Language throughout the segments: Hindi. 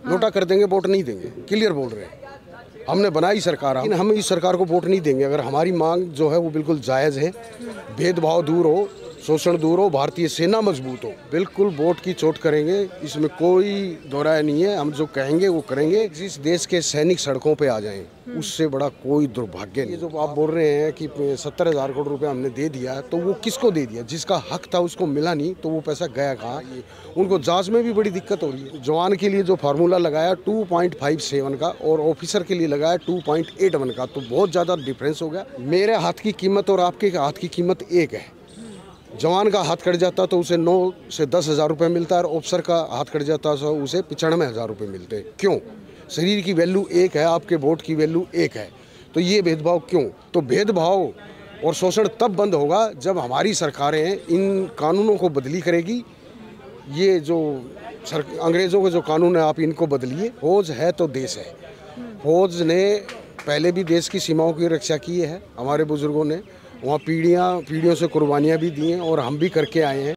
नोटा कर देंगे, वोट नहीं देंगे, क्लियर बोल रहे हैं। हमने बनाई सरकार, लेकिन हम इस सरकार को वोट नहीं देंगे अगर हमारी मांग जो है वो बिल्कुल जायज़ है, भेदभाव दूर हो, शोषण दूर हो, भारतीय सेना मजबूत हो, बिल्कुल वोट की चोट करेंगे, इसमें कोई दोहराया नहीं है। हम जो कहेंगे वो करेंगे। जिस देश के सैनिक सड़कों पे आ जाएं, उससे बड़ा कोई दुर्भाग्य नहीं। ये जो आप बोल रहे हैं कि 70,000 करोड़ रुपए हमने दे दिया, तो वो किसको दे दिया? जिसका हक था उसको मिला नहीं, तो वो पैसा गया कहाँ? उनको जांच में भी बड़ी दिक्कत हो रही है। जवान के लिए जो फार्मूला लगाया 2.57 का और ऑफिसर के लिए लगाया 2.81 का, तो बहुत ज़्यादा डिफरेंस हो गया। मेरे हाथ की कीमत और आपके हाथ की कीमत एक है। जवान का हाथ कट जाता तो उसे 9 से 10,000 रुपये मिलता है और ऑफिसर का हाथ कट जाता तो उसे 95,000 रुपये मिलते। क्यों? शरीर की वैल्यू एक है, आपके वोट की वैल्यू एक है, तो ये भेदभाव क्यों? तो भेदभाव और शोषण तब बंद होगा जब हमारी सरकारें इन कानूनों को बदली करेगी। ये जो अंग्रेज़ों के जो कानून है, आप इनको बदलिए। फौज है तो देश है। फौज ने पहले भी देश की सीमाओं की रक्षा की है, हमारे बुजुर्गों ने वहाँ पीढ़ियों से कुर्बानियाँ भी दी हैं और हम भी करके आए हैं।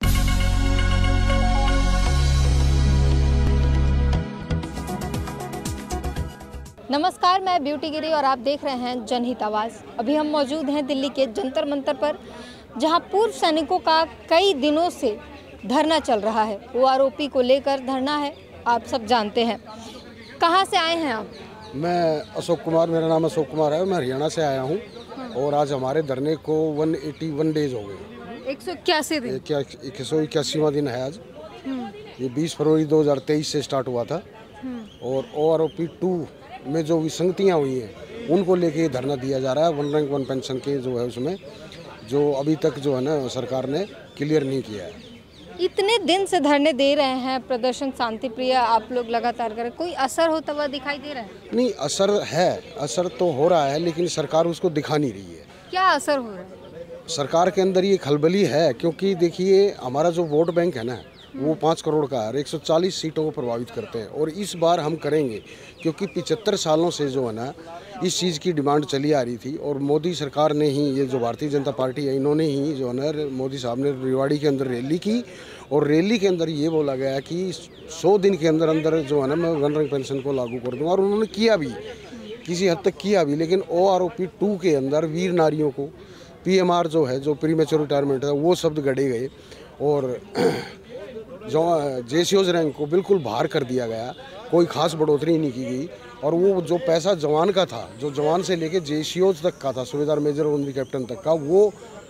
नमस्कार, मैं ब्यूटी गिरी और आप देख रहे हैं जनहित आवाज़। अभी हम मौजूद हैं दिल्ली के जंतर मंतर पर, जहां पूर्व सैनिकों का कई दिनों से धरना चल रहा है। ओआरओपी को लेकर धरना है, आप सब जानते हैं। कहां से आए हैं आप? मैं अशोक कुमार, मेरा नाम अशोक कुमार है, मैं हरियाणा से आया हूँ। और आज हमारे धरने को 181 डेज हो गए। 181 दिन? 181वां दिन है आज। ये 20 फरवरी 2023 से स्टार्ट हुआ था। और ओआरओपी 2 में जो विसंगतियाँ हुई हैं उनको लेके ये धरना दिया जा रहा है। वन रैंक वन पेंशन के जो है उसमें, जो अभी तक जो है ना सरकार ने क्लियर नहीं किया है। इतने दिन से धरने दे रहे हैं, प्रदर्शन शांति प्रिय आप लोग लगातार कर रहे हैं, कोई असर होता हुआ दिखाई दे रहा है? नहीं, असर तो हो रहा है, लेकिन सरकार उसको दिखा नहीं रही है। क्या असर हो रहा है? सरकार के अंदर ये खलबली है, क्योंकि देखिए हमारा जो वोट बैंक है ना वो 5 करोड़ का है, 140 सीटों को प्रभावित करते हैं। और इस बार हम करेंगे, क्योंकि 75 सालों से जो है ना इस चीज़ की डिमांड चली आ रही थी। और मोदी सरकार ने ही, ये जो भारतीय जनता पार्टी है, इन्होंने ही जो है ना, मोदी साहब ने रेवाड़ी के अंदर रैली की और रैली के अंदर ये बोला गया कि 100 दिन के अंदर अंदर जो है ना मैं वन रैंक पेंशन को लागू कर दूँगा। और उन्होंने किया भी, किसी हद तक किया भी। लेकिन ओआरओपी 2 के अंदर वीर नारियों को पीएमआर जो है, जो प्री मैच्योर रिटायरमेंट है, वो शब्द गढ़े गए और जो जेसीओज रैंक को बिल्कुल बाहर कर दिया गया। कोई खास बढ़ोतरी नहीं की गई। और वो जो पैसा जवान का था, जो जवान से लेके जेसीओज तक का था, सूबेदार मेजर ओनरी कैप्टन तक का, वो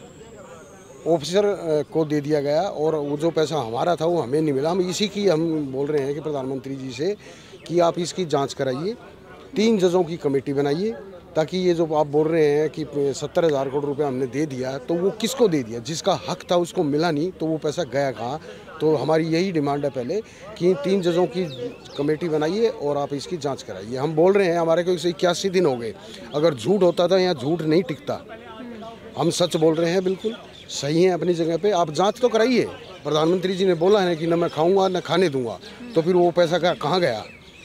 ऑफिसर को दे दिया गया। और वो जो पैसा हमारा था वो हमें नहीं मिला। हम इसी की हम बोल रहे हैं कि प्रधानमंत्री जी से कि आप इसकी जांच कराइए, 3 जजों की कमेटी बनाइए, ताकि ये जो आप बोल रहे हैं कि 70,000 करोड़ रुपए हमने दे दिया, तो वो किसको दे दिया? जिसका हक था उसको मिला नहीं, तो वो पैसा गया कहाँ? तो हमारी यही डिमांड है पहले कि 3 जजों की कमेटी बनाइए और आप इसकी जांच कराइए। हम बोल रहे हैं, हमारे को 181 दिन हो गए। अगर झूठ होता था, यहाँ झूठ नहीं टिकता। हम सच बोल रहे हैं, बिल्कुल सही है अपनी जगह पे। आप जांच तो कराइए। प्रधानमंत्री जी ने बोला है कि न मैं खाऊंगा न खाने दूंगा, तो फिर वो पैसा कहाँ गया?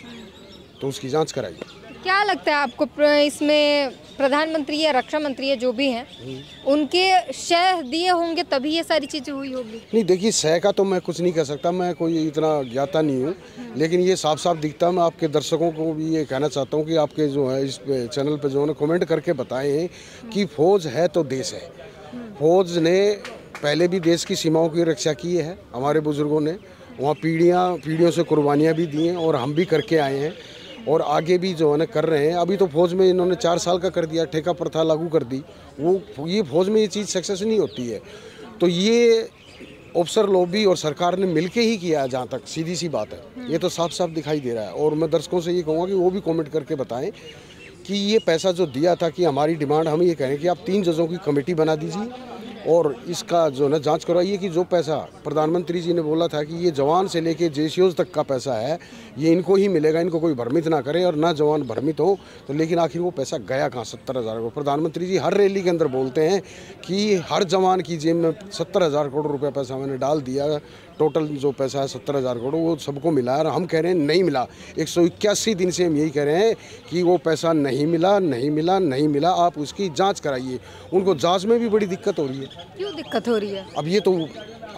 तो उसकी जांच कराइए। क्या लगता है आपको, इसमें प्रधानमंत्री या रक्षा मंत्री जो भी हैं, उनके शह दिए होंगे तभी ये सारी चीज़ें हुई होगी? नहीं, देखिए शह का तो मैं कुछ नहीं कह सकता, मैं कोई इतना ज्ञाता नहीं हूँ। लेकिन ये साफ साफ दिखता। मैं आपके दर्शकों को भी ये कहना चाहता हूँ कि आपके जो है इस चैनल पे जो है कमेंट करके बताएं कि फौज है तो देश है। फौज ने पहले भी देश की सीमाओं की रक्षा की है, हमारे बुजुर्गों ने वहाँ पीढ़ियों से कुर्बानियाँ भी दी हैं और हम भी करके आए हैं और आगे भी जो है ना कर रहे हैं। अभी तो फौज में इन्होंने 4 साल का कर दिया, ठेका प्रथा लागू कर दी। ये फौज में ये चीज़ सक्सेस नहीं होती है। तो ये ऑफिसर लॉबी और सरकार ने मिलके ही किया है, जहाँ तक सीधी सी बात है। ये तो साफ साफ दिखाई दे रहा है। और मैं दर्शकों से ये कहूँगा कि वो भी कमेंट करके बताएं कि ये पैसा जो दिया था, कि हमारी डिमांड हम ये कह रहे हैं कि आप 3 जजों की कमेटी बना दीजिए और इसका जो ना जांच करवाइए कि जो पैसा प्रधानमंत्री जी ने बोला था कि ये जवान से लेके जेसीओज तक का पैसा है, ये इनको ही मिलेगा, इनको कोई भ्रमित ना करे और ना जवान भ्रमित हो। तो लेकिन आखिर वो पैसा गया कहाँ? 70,000 को। प्रधानमंत्री जी हर रैली के अंदर बोलते हैं कि हर जवान की जेब में 70,000 करोड़ रुपये पैसा मैंने डाल दिया। टोटल जो पैसा है 70,000 करोड़, वो सबको मिला है। हम कह रहे हैं नहीं मिला। 181 दिन से हम यही कह रहे हैं कि वो पैसा नहीं मिला, नहीं मिला, नहीं मिला। आप उसकी जांच कराइए। उनको जांच में भी बड़ी दिक्कत हो रही है। क्यों दिक्कत हो रही है? अब ये तो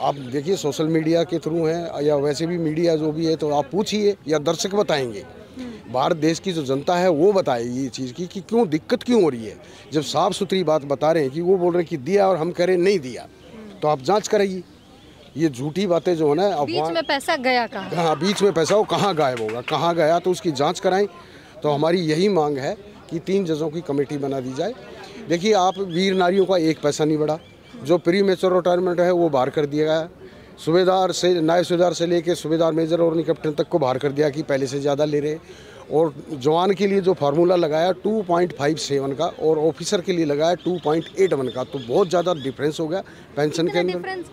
आप देखिए सोशल मीडिया के थ्रू है या वैसे भी मीडिया जो भी है, तो आप पूछिए या दर्शक बताएंगे। भारत देश की जो जनता है वो बताएगी ये चीज़ की कि क्यों दिक्कत क्यों हो रही है। जब साफ सुथरी बात बता रहे हैं कि वो बोल रहे हैं कि दिया और हम कह रहे नहीं दिया, तो आप जांच कराइए। ये झूठी बातें जो है ना, बीच में पैसा गया कहाँ? हाँ, बीच में पैसा वो कहाँ गायब होगा, कहाँ गया, तो उसकी जांच कराएं। तो हमारी यही मांग है कि 3 जजों की कमेटी बना दी जाए। देखिए, आप वीर नारियों का एक पैसा नहीं बढ़ा, जो प्री मेच्योर रिटायरमेंट है वो बाहर कर दिया गया। सूबेदार से, नायब सूबेदार से लेके सूबेदार मेजर और कैप्टन तक को बाहर कर दिया कि पहले से ज़्यादा ले रहे। और जवान के लिए जो फार्मूला लगाया 2.57 का और ऑफिसर के लिए लगाया 2.81 का, तो बहुत ज़्यादा डिफरेंस हो गया पेंशन के अंदर।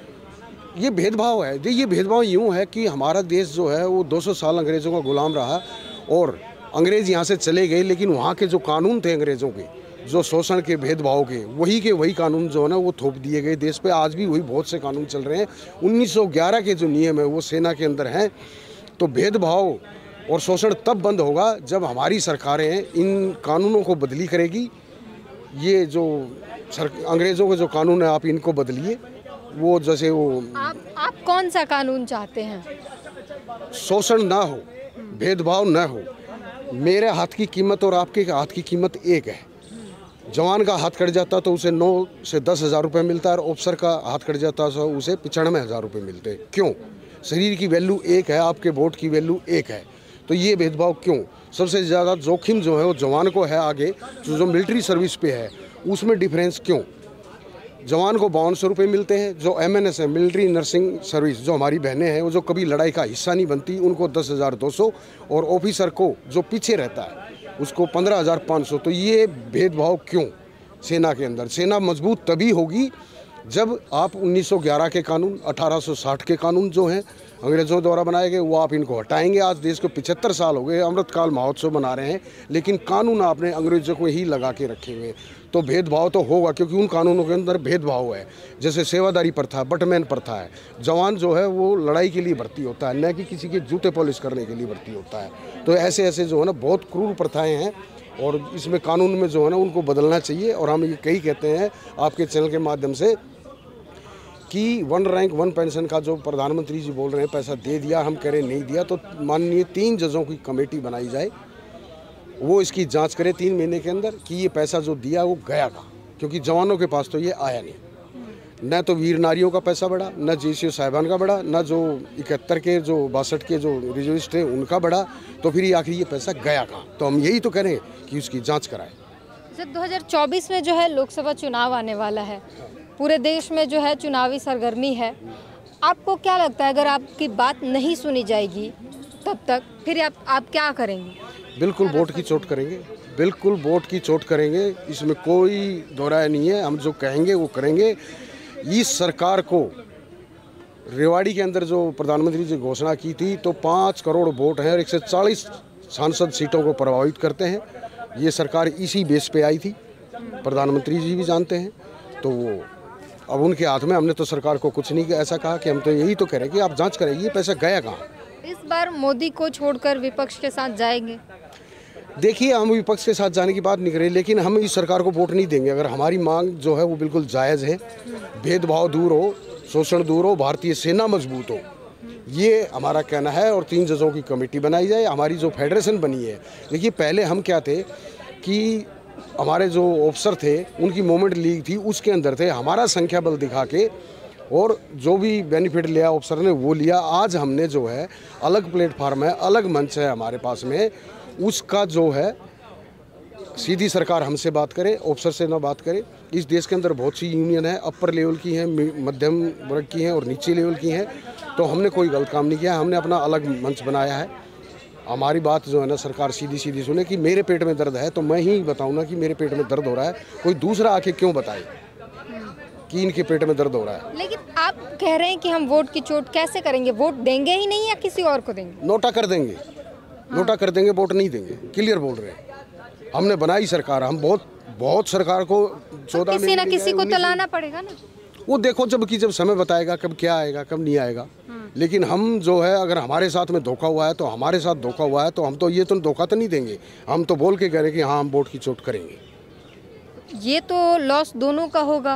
ये भेदभाव है। ये भेदभाव यूँ है कि हमारा देश जो है वो 200 साल अंग्रेज़ों का गुलाम रहा और अंग्रेज़ यहाँ से चले गए, लेकिन वहाँ के जो कानून थे अंग्रेज़ों के, जो शोषण के, भेदभाव के वही कानून जो है ना वो थोप दिए गए देश पे। आज भी वही बहुत से कानून चल रहे हैं। 1911 के जो नियम है वो सेना के अंदर हैं। तो भेदभाव और शोषण तब बंद होगा जब हमारी सरकारें इन कानूनों को बदली करेगी। ये जो अंग्रेज़ों के जो कानून है आप इनको बदलिए। वो जैसे वो आप कौन सा कानून चाहते हैं? शोषण ना हो, भेदभाव ना हो। मेरे हाथ की कीमत और आपके हाथ की कीमत एक है। जवान का हाथ कट जाता तो उसे 9 से 10 हज़ार रुपये मिलता है और ऑफिसर का हाथ कट जाता तो उसे 95,000 रुपये मिलते। क्यों? शरीर की वैल्यू एक है, आपके वोट की वैल्यू एक है। तो ये भेदभाव क्यों? सबसे ज़्यादा जोखिम जो है वो जवान को है। आगे जो मिलिट्री सर्विस पे है उसमें डिफरेंस क्यों? जवान को 5200 रुपये मिलते हैं। जो MNS है, मिलिट्री नर्सिंग सर्विस, जो हमारी बहनें हैं वो जो कभी लड़ाई का हिस्सा नहीं बनती, उनको 10,200 और ऑफिसर को जो पीछे रहता है उसको 15,500। तो ये भेदभाव क्यों सेना के अंदर? सेना मजबूत तभी होगी जब आप 1911 के कानून, 1860 के कानून जो हैं अंग्रेज़ों द्वारा बनाए गए वो आप इनको हटाएंगे। आज देश को 75 साल हो गए, अमृतकाल महोत्सव मना रहे हैं, लेकिन कानून आपने अंग्रेज़ों को ही लगा के रखे हुए। तो भेदभाव तो होगा क्योंकि उन कानूनों के अंदर भेदभाव है। जैसे सेवादारी प्रथा, बटमैन प्रथा है। जवान जो है वो लड़ाई के लिए भर्ती होता है, न कि किसी के जूते पॉलिश करने के लिए भर्ती होता है। तो ऐसे ऐसे जो है ना बहुत क्रूर प्रथाएँ हैं और इसमें कानून में जो है ना उनको बदलना चाहिए। और हम ये कई कहते हैं आपके चैनल के माध्यम से कि 1 रैंक 1 पेंशन का जो प्रधानमंत्री जी बोल रहे हैं पैसा दे दिया, हम कह रहे नहीं दिया, तो माननीय 3 जजों की कमेटी बनाई जाए, वो इसकी जांच करे 3 महीने के अंदर कि ये पैसा जो दिया वो गया कहाँ। क्योंकि जवानों के पास तो ये आया नहीं, न तो वीर नारियों का पैसा बढ़ा, न JCO साहिबान का बढ़ा, न जो 71 के जो 62 के जो रिजर्विस्ट थे उनका बढ़ा। तो फिर आखिर ये पैसा गया कहाँ? तो हम यही तो करें कि उसकी जाँच कराएँ। सर, 2024 में जो है लोकसभा चुनाव आने वाला है, पूरे देश में जो है चुनावी सरगर्मी है। आपको क्या लगता है अगर आपकी बात नहीं सुनी जाएगी तब तक फिर आप क्या करेंगे? बिल्कुल वोट की चोट करेंगे, बिल्कुल वोट की चोट करेंगे, इसमें कोई दोहराया नहीं है। हम जो कहेंगे वो करेंगे। इस सरकार को रेवाड़ी के अंदर जो प्रधानमंत्री जी घोषणा की थी तो 5 करोड़ वोट हैं और 140 सांसद सीटों को प्रभावित करते हैं। ये सरकार इसी बेस पे आई थी, प्रधानमंत्री जी भी जानते हैं। तो वो अब उनके हाथ में, हमने तो सरकार को कुछ नहीं ऐसा कहा कि हम तो यही तो कह रहे हैं कि आप जांच करेंगे ये पैसा गया कहाँ। इस बार मोदी को छोड़कर विपक्ष के साथ जाएंगे? देखिए, हम विपक्ष के साथ जाने की बात नहीं करें, लेकिन हम इस सरकार को वोट नहीं देंगे अगर हमारी मांग जो है वो बिल्कुल जायज़ है। भेदभाव दूर हो, शोषण दूर हो, भारतीय सेना मजबूत हो, ये हमारा कहना है। और 3 जजों की कमेटी बनाई जाए। हमारी जो फेडरेशन बनी है, देखिए पहले हम क्या थे कि हमारे जो ऑफिसर थे उनकी मूवमेंट लीग थी, उसके अंदर थे। हमारा संख्या बल दिखा के और जो भी बेनिफिट लिया ऑफिसर ने वो लिया। आज हमने जो है अलग प्लेटफार्म है, अलग मंच है हमारे पास में, उसका जो है सीधी सरकार हमसे बात करे, ऑफिसर से ना बात करे। इस देश के अंदर बहुत सी यूनियन है, अपर लेवल की हैं, मध्यम वर्ग की हैं और नीचे लेवल की हैं। तो हमने कोई गलत काम नहीं किया, हमने अपना अलग मंच बनाया है। हमारी बात जो है ना सरकार सीधी सीधी सुने कि मेरे पेट में दर्द है तो मैं ही बताऊँ ना कि मेरे पेट में दर्द हो रहा है, कोई दूसरा आके क्यों बताए कि इनके पेट में दर्द हो रहा है। लेकिन आप कह रहे हैं कि हम वोट की चोट कैसे करेंगे? वोट देंगे ही नहीं या किसी और को देंगे? नोटा कर देंगे, नोटा कर देंगे, वोट नहीं देंगे। क्लियर बोल रहे हैं। हमने बनाई सरकार, हम बहुत सरकार को 14 किसी ना किसी को तो लाना पड़ेगा ना। वो देखो जब समय बताएगा कब क्या आएगा कब नहीं आएगा। लेकिन हम जो है अगर हमारे साथ में धोखा हुआ है तो हमारे साथ धोखा हुआ है, तो हम तो ये तो धोखा तो नहीं देंगे। हम तो बोल के कह रहे कि हाँ हम वोट की चोट करेंगे। ये तो लॉस दोनों का होगा।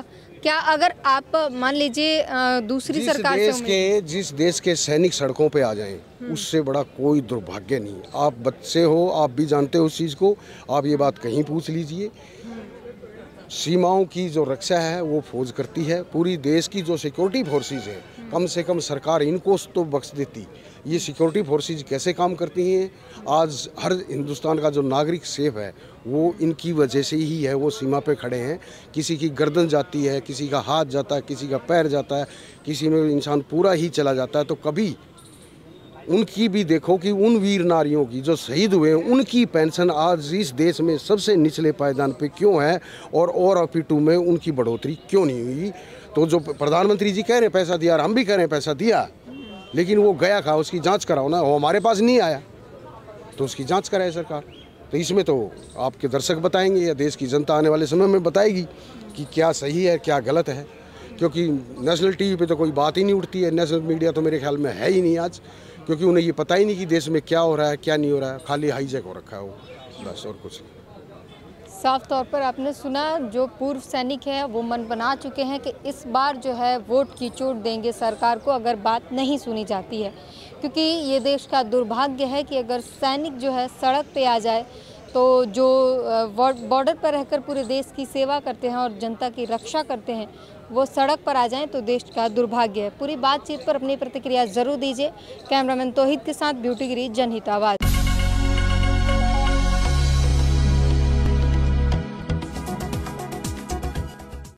क्या अगर आप मान लीजिए दूसरी सरकार से जिस देश के सैनिक सड़कों पे आ जाएं, उससे बड़ा कोई दुर्भाग्य नहीं। आप बच्चे हो, आप भी जानते हो उस चीज़ को, आप ये बात कहीं पूछ लीजिए। सीमाओं की जो रक्षा है वो फौज करती है। पूरी देश की जो सिक्योरिटी फोर्सेस है, कम से कम सरकार इनको तो बख्श देती। ये सिक्योरिटी फोर्सेस कैसे काम करती हैं? आज हर हिंदुस्तान का जो नागरिक सेफ है वो इनकी वजह से ही है। वो सीमा पे खड़े हैं। किसी की गर्दन जाती है, किसी का हाथ जाता है, किसी का पैर जाता है, किसी में इंसान पूरा ही चला जाता है, तो कभी उनकी भी देखो कि उन वीर नारियों की जो शहीद हुए हैं उनकी पेंशन आज इस देश में सबसे निचले पायदान पे क्यों है और अपिटू में उनकी बढ़ोतरी क्यों नहीं हुई? तो जो प्रधानमंत्री जी कह रहे हैं पैसा दिया, हम भी कह रहे हैं पैसा दिया, लेकिन वो गया कहाँ? उसकी जांच कराओ ना। वो हमारे पास नहीं आया तो उसकी जांच कराए सरकार। तो इसमें तो आपके दर्शक बताएंगे या देश की जनता आने वाले समय में बताएगी कि क्या सही है क्या गलत है, क्योंकि नेशनल टीवी पे तो कोई बात ही नहीं उठती है। नेशनल मीडिया तो मेरे ख्याल में है ही नहीं आज, क्योंकि उन्हें ये पता ही नहीं कि देश में क्या हो रहा है क्या नहीं हो रहा है। खाली हाईजैक हो रखा है वो, बस, और कुछ नहीं। साफ तौर पर आपने सुना, जो पूर्व सैनिक हैं वो मन बना चुके हैं कि इस बार जो है वोट की चोट देंगे सरकार को अगर बात नहीं सुनी जाती है, क्योंकि ये देश का दुर्भाग्य है कि अगर सैनिक जो है सड़क पे आ जाए तो जो बॉर्डर पर रहकर पूरे देश की सेवा करते हैं और जनता की रक्षा करते हैं वो सड़क पर आ जाएं तो देश का दुर्भाग्य है। पूरी बातचीत पर अपनी प्रतिक्रिया जरूर दीजिए। कैमरामैन तौहीद के साथ ब्यूटी गिरी, जनहित आवाज़।